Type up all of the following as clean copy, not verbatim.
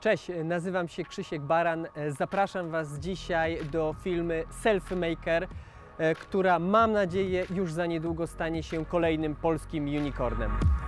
Cześć, nazywam się Krzysiek Baran. Zapraszam Was dzisiaj do filmy Selfmaker, która mam nadzieję już za niedługo stanie się kolejnym polskim unicornem.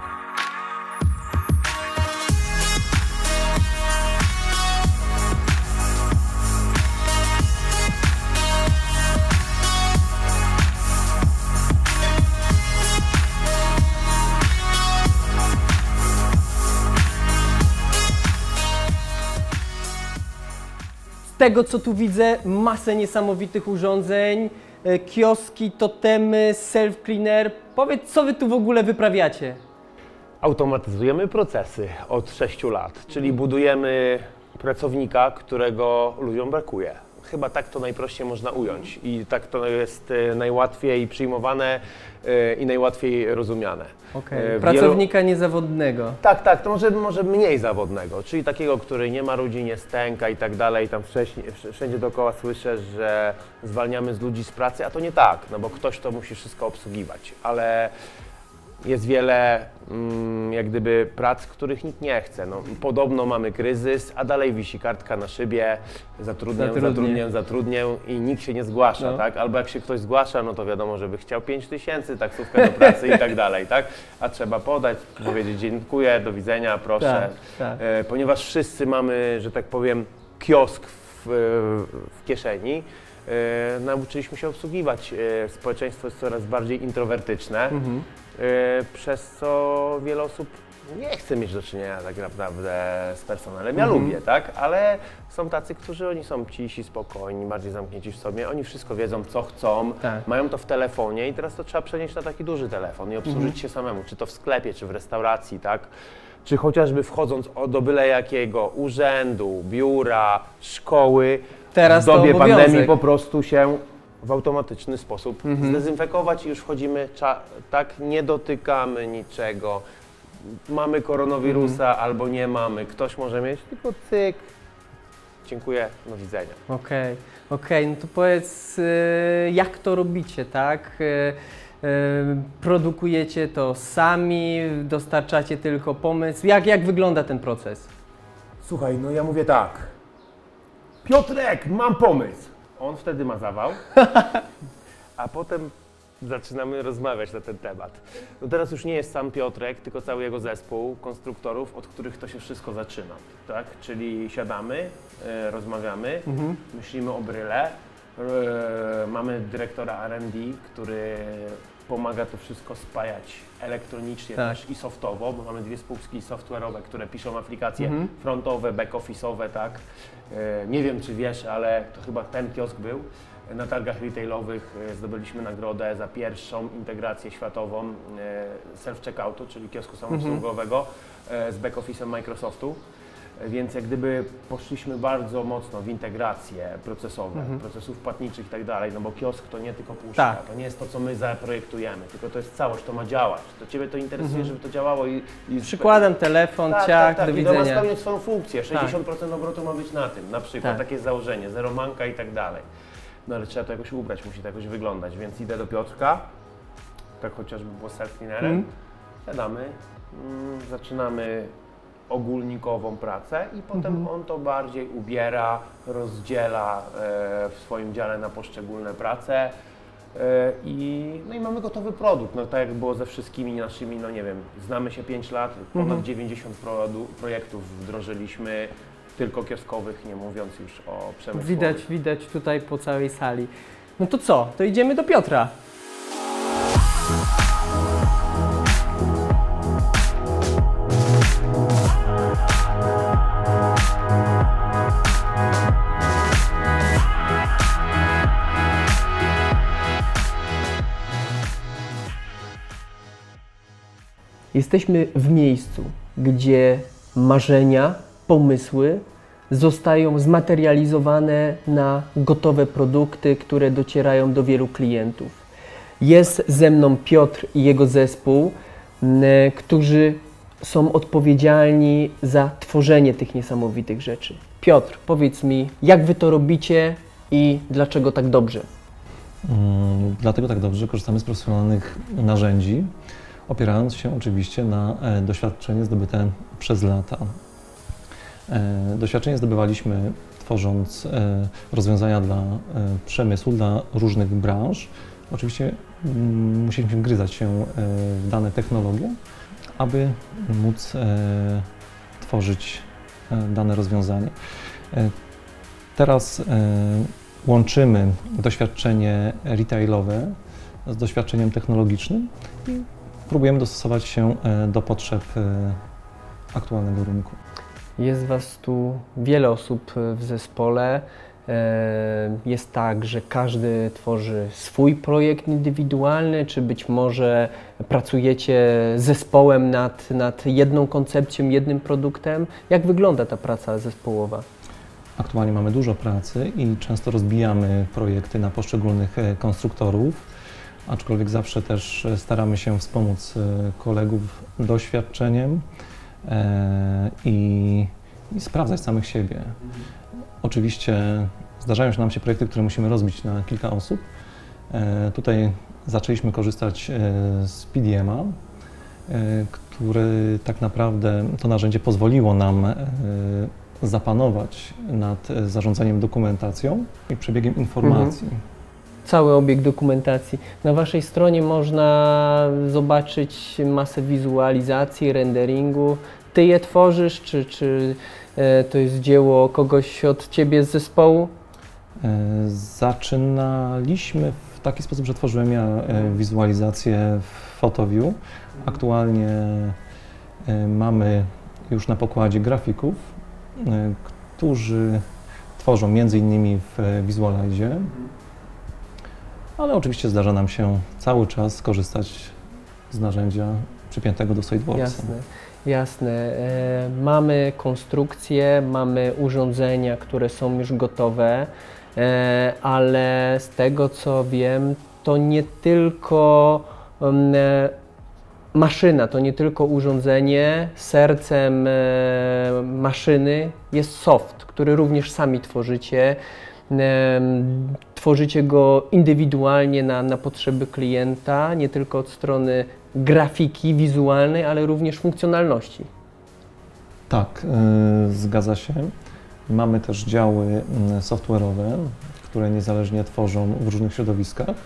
Z tego co tu widzę, masę niesamowitych urządzeń, kioski, totemy, self-cleaner. Powiedz, co Wy tu w ogóle wyprawiacie? Automatyzujemy procesy od 6 lat, czyli budujemy pracownika, którego ludziom brakuje. Chyba tak to najprościej można ująć i tak to jest najłatwiej przyjmowane i najłatwiej rozumiane. Okay. Pracownika niezawodnego. Tak, to może mniej zawodnego, czyli takiego, który nie ma ludzi, nie stęka i tak dalej. Tam wszędzie dookoła słyszę, że zwalniamy z ludzi z pracy, a to nie tak, no bo ktoś to musi wszystko obsługiwać, ale jest wiele jak gdyby prac, których nikt nie chce. No, podobno mamy kryzys, a dalej wisi kartka na szybie, zatrudnię i nikt się nie zgłasza, no. Tak? Albo jak się ktoś zgłasza, no to wiadomo, żeby chciał 5000, taksówkę do pracy i tak dalej, tak? A trzeba podać, powiedzieć dziękuję, do widzenia, proszę. Tak. Ponieważ wszyscy mamy, że tak powiem, kiosk w kieszeni, nauczyliśmy się obsługiwać. Społeczeństwo jest coraz bardziej introwertyczne, przez co wiele osób nie chce mieć do czynienia tak naprawdę z personelem. Ja lubię, tak? Ale są tacy, którzy oni są cisi, spokojni, bardziej zamknięci w sobie. Oni wszystko wiedzą, co chcą, mają to w telefonie i teraz to trzeba przenieść na taki duży telefon i obsłużyć się samemu, czy to w sklepie, czy w restauracji, tak? Czy chociażby wchodząc do byle jakiego urzędu, biura, szkoły, teraz w dobie to pandemii po prostu się w automatyczny sposób zdezynfekować i już wchodzimy, tak, nie dotykamy niczego. Mamy koronawirusa albo nie mamy, ktoś może mieć, tylko cyk, dziękuję, do widzenia. Okej, no to powiedz, jak to robicie, tak? Produkujecie to sami, dostarczacie tylko pomysł, jak wygląda ten proces? Słuchaj, no ja mówię tak, Piotrek, mam pomysł. On wtedy ma zawał, a potem zaczynamy rozmawiać na ten temat. No teraz już nie jest sam Piotrek, tylko cały jego zespół konstruktorów, od których to się wszystko zaczyna, tak? Czyli siadamy, rozmawiamy, myślimy o bryle, mamy dyrektora R&D, który pomaga to wszystko spajać elektronicznie też i softowo, bo mamy dwie spółki software'owe, które piszą aplikacje frontowe, back-office'owe, tak? Nie wiem, czy wiesz, ale to chyba ten kiosk był. Na targach retailowych zdobyliśmy nagrodę za pierwszą integrację światową self-checkoutu, czyli kiosku samoobsługowego z back-office'em Microsoftu. Więc jak gdyby poszliśmy bardzo mocno w integracje procesowe, procesów płatniczych i tak dalej, no bo kiosk to nie tylko puszka, to nie jest to, co my zaprojektujemy, tylko to jest całość, to ma działać. To Ciebie to interesuje, żeby to działało i przykładam telefon, do widzenia. I to ma spełniać swoją funkcję, 60% obrotu ma być na tym, na przykład, takie jest założenie, zero manka i tak dalej. No ale trzeba to jakoś ubrać, musi to jakoś wyglądać, więc idę do Piotrka, tak chociażby było self-cleanerem, siadamy, zaczynamy ogólnikową pracę i potem on to bardziej ubiera, rozdziela w swoim dziale na poszczególne prace i mamy gotowy produkt. No tak jak było ze wszystkimi naszymi, no nie wiem, znamy się 5 lat, ponad 90 projektów wdrożyliśmy, tylko kioskowych, nie mówiąc już o przemysłowych. Widać tutaj po całej sali. No to co? To idziemy do Piotra. Jesteśmy w miejscu, gdzie marzenia, pomysły zostają zmaterializowane na gotowe produkty, które docierają do wielu klientów. Jest ze mną Piotr i jego zespół, którzy są odpowiedzialni za tworzenie tych niesamowitych rzeczy. Piotr, powiedz mi, jak Wy to robicie i dlaczego tak dobrze? Dlatego tak dobrze korzystamy z profesjonalnych narzędzi, opierając się oczywiście na doświadczeniu zdobyte przez lata. Doświadczenie zdobywaliśmy tworząc rozwiązania dla przemysłu, dla różnych branż. Oczywiście musieliśmy wgryzać się w dane technologie, aby móc tworzyć dane rozwiązanie. Teraz łączymy doświadczenie retailowe z doświadczeniem technologicznym i próbujemy dostosować się do potrzeb aktualnego rynku. Jest Was tu wiele osób w zespole. Jest tak, że każdy tworzy swój projekt indywidualny, czy być może pracujecie zespołem nad jedną koncepcją, jednym produktem? Jak wygląda ta praca zespołowa? Aktualnie mamy dużo pracy i często rozbijamy projekty na poszczególnych konstruktorów, aczkolwiek zawsze też staramy się wspomóc kolegów doświadczeniem i sprawdzać samych siebie. Oczywiście zdarzają się nam projekty, które musimy rozbić na kilka osób. Tutaj zaczęliśmy korzystać z PDM-a, który tak naprawdę to narzędzie pozwoliło nam zapanować nad zarządzaniem dokumentacją i przebiegiem informacji. Cały obieg dokumentacji. Na Waszej stronie można zobaczyć masę wizualizacji, renderingu. Ty je tworzysz, czy to jest dzieło kogoś od Ciebie z zespołu? Zaczynaliśmy w taki sposób, że tworzyłem ja wizualizację w PhotoView. Aktualnie mamy już na pokładzie grafików, którzy tworzą m.in. w Visualize, ale oczywiście zdarza nam się cały czas korzystać z narzędzia przypiętego do SolidWorksa. Jasne. Mamy konstrukcje, mamy urządzenia, które są już gotowe, ale z tego co wiem, to nie tylko maszyna, to nie tylko urządzenie. Sercem maszyny jest soft, który również sami tworzycie. Tworzycie go indywidualnie na potrzeby klienta, nie tylko od strony grafiki wizualnej, ale również funkcjonalności. Tak, zgadza się. Mamy też działy software'owe, które niezależnie tworzą w różnych środowiskach.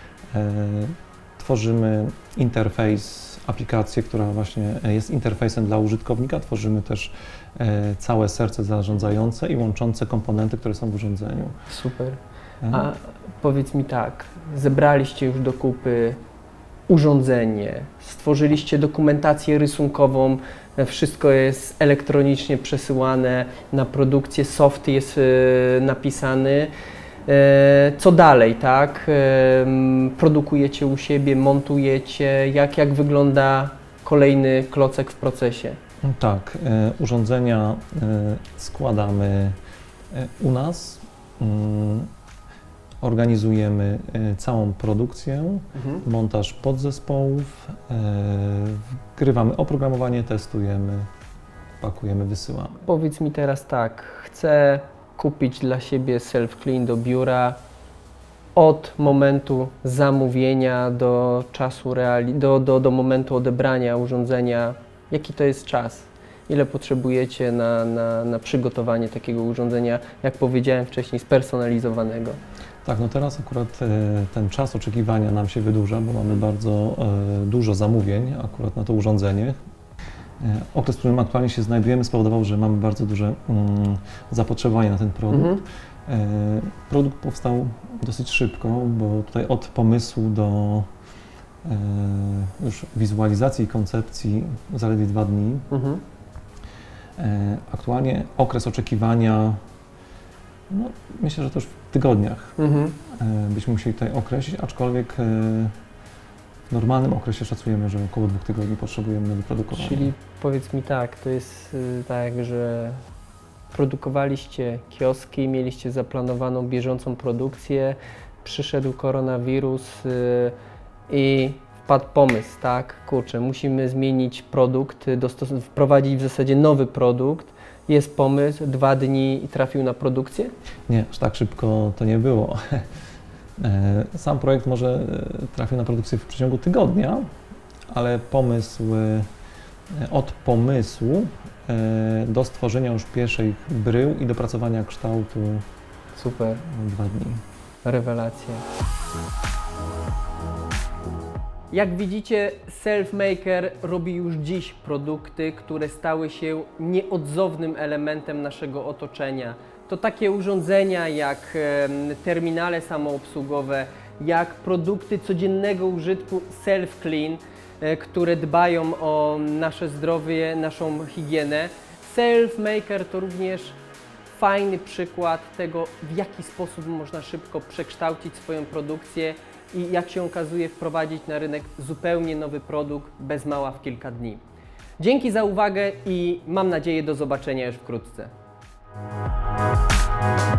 Tworzymy interfejs, aplikację, która właśnie jest interfejsem dla użytkownika. Tworzymy też całe serce zarządzające i łączące komponenty, które są w urządzeniu. Super. A powiedz mi tak, zebraliście już do kupy urządzenie, stworzyliście dokumentację rysunkową, wszystko jest elektronicznie przesyłane na produkcję, soft jest napisany. Co dalej, tak? Produkujecie u siebie, montujecie, jak wygląda kolejny klocek w procesie? Tak, urządzenia składamy u nas, organizujemy całą produkcję, montaż podzespołów, wgrywamy oprogramowanie, testujemy, pakujemy, wysyłamy. Powiedz mi teraz tak, chcę kupić dla siebie self-clean do biura. Od momentu zamówienia do czasu do momentu odebrania urządzenia, jaki to jest czas? Ile potrzebujecie na przygotowanie takiego urządzenia, jak powiedziałem wcześniej, spersonalizowanego? Tak, no teraz akurat ten czas oczekiwania nam się wydłuża, bo mamy bardzo dużo zamówień akurat na to urządzenie. Okres, w którym aktualnie się znajdujemy, spowodował, że mamy bardzo duże zapotrzebowanie na ten produkt. Produkt powstał dosyć szybko, bo tutaj od pomysłu do już wizualizacji i koncepcji zaledwie 2 dni. Aktualnie okres oczekiwania, no, myślę, że to już w tygodniach byśmy musieli tutaj określić, aczkolwiek w normalnym okresie szacujemy, że około 2 tygodni potrzebujemy na wyprodukowanie. Czyli powiedz mi tak, to jest tak, że produkowaliście kioski, mieliście zaplanowaną bieżącą produkcję, przyszedł koronawirus i wpadł pomysł, tak, kurczę, musimy zmienić produkt, wprowadzić w zasadzie nowy produkt, jest pomysł, 2 dni i trafił na produkcję? Nie, aż tak szybko to nie było. Sam projekt może trafił na produkcję w przeciągu tygodnia, ale pomysł od pomysłu do stworzenia już pierwszych brył i dopracowania kształtu Super, 2 dni. rewelacja. Jak widzicie, Selfmaker robi już dziś produkty, które stały się nieodzownym elementem naszego otoczenia. To takie urządzenia jak terminale samoobsługowe, jak produkty codziennego użytku Self-Clean, które dbają o nasze zdrowie, naszą higienę. Selfmaker to również fajny przykład tego, w jaki sposób można szybko przekształcić swoją produkcję i jak się okazuje wprowadzić na rynek zupełnie nowy produkt bez mała w kilka dni. Dzięki za uwagę i mam nadzieję do zobaczenia już wkrótce.